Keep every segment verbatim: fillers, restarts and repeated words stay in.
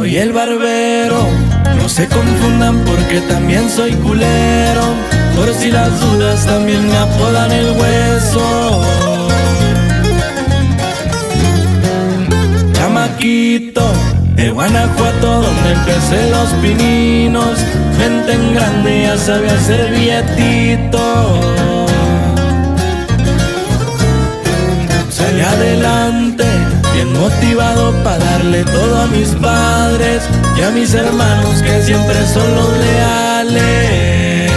Soy el barbero, no se confundan porque también soy culero. Por si las dudas también me apodan el hueso. Chamaquito de Guanajuato, donde empecé los pininos. Mente en grande, ya sabía hacer billetito. Salí adelante, bien motivado pa' darle todo a mis padres y a mis hermanos que siempre son los leales.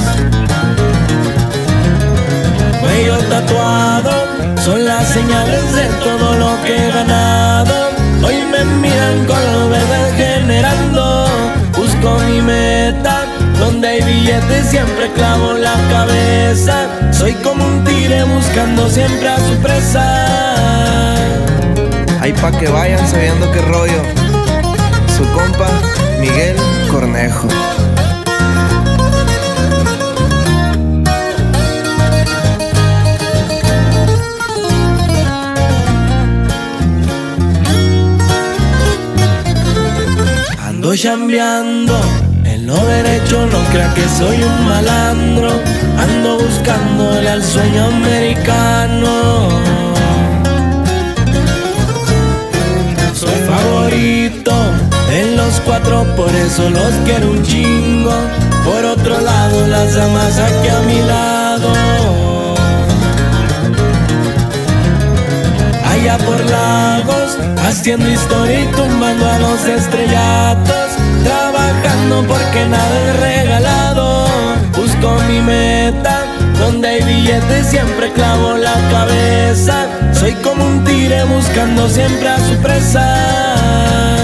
Cuello tatuado, son las señales de todo lo que he ganado. Hoy me miran con los verdes generando. Busco mi meta, donde hay billetes siempre clavo la cabeza. Soy como un tigre buscando siempre a su presa. Ahí pa' que vayan sabiendo qué rollo. Su compa, Miguel Cornejo. Ando chambeando en lo derecho, no crea que soy un malandro. Ando buscándole al sueño americano. Soy favorito en los cuatro, por eso los quiero un chingo. Por otro lado, las damas aquí a mi lado. Allá por Lagos, haciendo historia y tumbando a los estrellatos. Trabajando porque nada es regalado. Busco mi meta, donde hay billetes siempre clavo la cabeza. Soy como un tigre buscando siempre a su presa.